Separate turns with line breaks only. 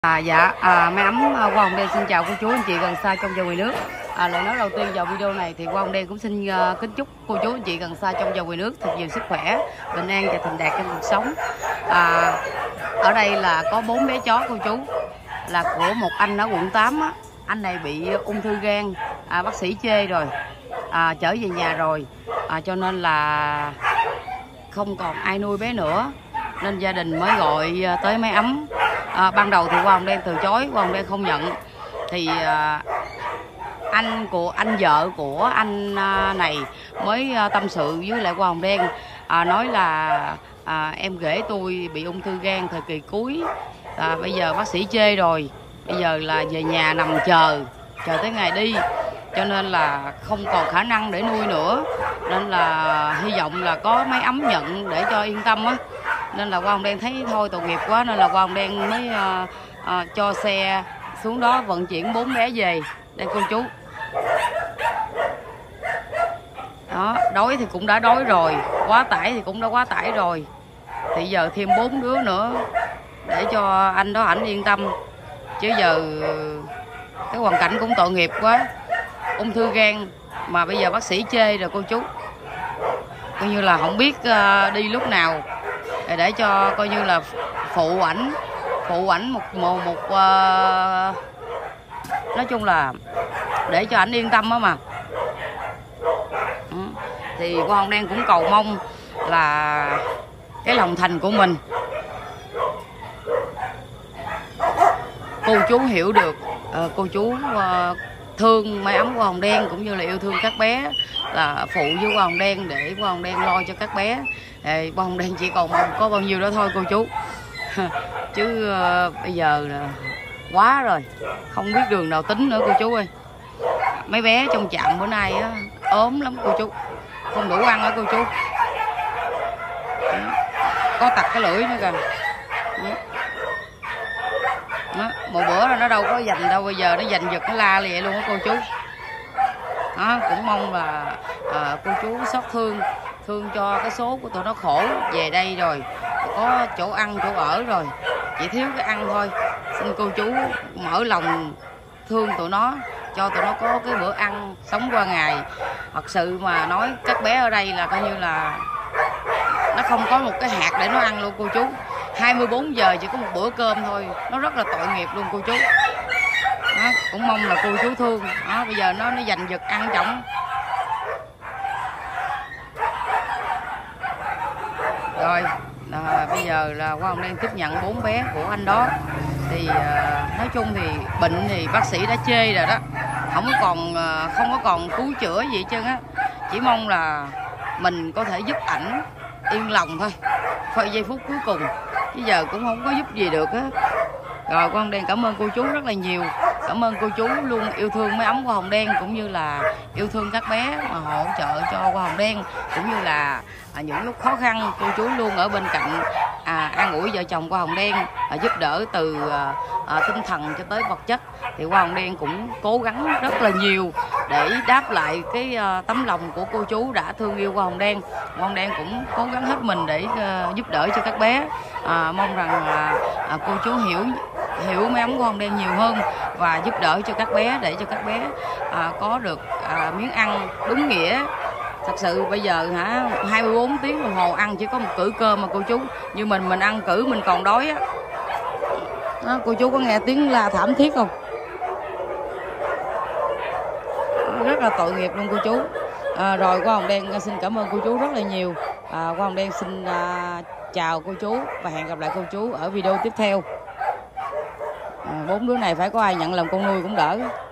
Máy ấm Hoa Hồng Đen xin chào cô chú anh chị gần xa trong và ngoài nước. Lời nói đầu tiên vào video này thì Hoa Hồng Đen cũng xin kính chúc cô chú anh chị gần xa trong và ngoài nước thật nhiều sức khỏe, bình an và thành đạt trong cuộc sống. Ở đây là có 4 bé chó cô chú, là của một anh ở quận 8 á. Anh này bị ung thư gan, bác sĩ chê rồi, trở về nhà rồi, cho nên là không còn ai nuôi bé nữa, nên gia đình mới gọi tới máy ấm. Ban đầu thì Hoa Hồng Đen từ chối, Hoa Hồng Đen không nhận. Thì anh vợ của anh này mới tâm sự với lại Hoa Hồng Đen, nói là em rể tôi bị ung thư gan thời kỳ cuối, bây giờ bác sĩ chê rồi, bây giờ là về nhà nằm chờ tới ngày đi, cho nên là không còn khả năng để nuôi nữa, nên là hy vọng là có máy ấm nhận để cho yên tâm á. Nên là Hoa Hồng Đen thấy thôi tội nghiệp quá, nên là Hoa Hồng Đen mới cho xe xuống đó vận chuyển 4 bé về đây cô chú. Đó, đói thì cũng đã đói rồi, quá tải thì cũng đã quá tải rồi, thì giờ thêm 4 đứa nữa để cho anh đó ảnh yên tâm, chứ giờ cái hoàn cảnh cũng tội nghiệp quá, ung thư gan mà bây giờ bác sĩ chê rồi cô chú, coi như là không biết đi lúc nào để cho coi như là phụ ảnh một nói chung là để cho ảnh yên tâm á mà. Thì Hoa Hồng Đen cũng cầu mong là cái lòng thành của mình cô chú hiểu được, cô chú thương máy ấm Hoa Hồng Đen cũng như là yêu thương các bé, là phụ với Hoa Hồng Đen để Hoa Hồng Đen lo cho các bé. Hoa Hồng Đen chỉ còn mong có bao nhiêu đó thôi cô chú chứ bây giờ là quá rồi, không biết đường nào tính nữa cô chú ơi. Mấy bé trong trạm bữa nay á, ốm lắm cô chú, không đủ ăn á cô chú. Có tặc cái lưỡi nữa kìa. Một bữa là nó đâu có dành đâu, bây giờ nó giành giật nó la vậy luôn á cô chú. Cũng mong là cô chú xót thương cho cái số của tụi nó khổ, về đây rồi có chỗ ăn chỗ ở rồi, chỉ thiếu cái ăn thôi. Xin cô chú mở lòng thương tụi nó, cho tụi nó có cái bữa ăn sống qua ngày. Thật sự mà nói các bé ở đây là coi như là nó không có một cái hạt để nó ăn luôn cô chú. 24 giờ chỉ có một bữa cơm thôi, nó rất là tội nghiệp luôn cô chú. Cũng mong là cô chú thương. Bây giờ nó giành giật ăn chổng. Rồi bây giờ là Hoa Hồng Đen tiếp nhận 4 bé của anh đó. Thì nói chung thì bệnh thì bác sĩ đã chê rồi đó, không có còn cứu chữa gì hết trơn á. Chỉ mong là mình có thể giúp ảnh yên lòng thôi, phải giây phút cuối cùng, chứ giờ cũng không có giúp gì được á. Rồi Hoa Hồng Đen cảm ơn cô chú rất là nhiều, cảm ơn cô chú luôn yêu thương máy ấm Hoa Hồng Đen, cũng như là yêu thương các bé mà hỗ trợ cho Hoa Hồng Đen, cũng như là những lúc khó khăn cô chú luôn ở bên cạnh, an ủi vợ chồng Hoa Hồng Đen, giúp đỡ từ tinh thần cho tới vật chất. Thì Hoa Hồng Đen cũng cố gắng rất là nhiều để đáp lại cái tấm lòng của cô chú đã thương yêu Hoa Hồng Đen. Hoa Hồng Đen cũng cố gắng hết mình để giúp đỡ cho các bé. Mong rằng cô chú hiểu máy ấm Hoa Hồng Đen nhiều hơn và giúp đỡ cho các bé, để cho các bé có được miếng ăn đúng nghĩa. Thật sự bây giờ 24 tiếng đồng hồ ăn chỉ có một cữ cơm mà cô chú, như mình ăn cữ mình còn đói á. Cô chú có nghe tiếng la thảm thiết không? Rất là tội nghiệp luôn cô chú. Rồi Hoa Hồng Đen xin cảm ơn cô chú rất là nhiều. Hoa Hồng Đen xin chào cô chú và hẹn gặp lại cô chú ở video tiếp theo. 4 đứa này phải có ai nhận làm con nuôi cũng đỡ.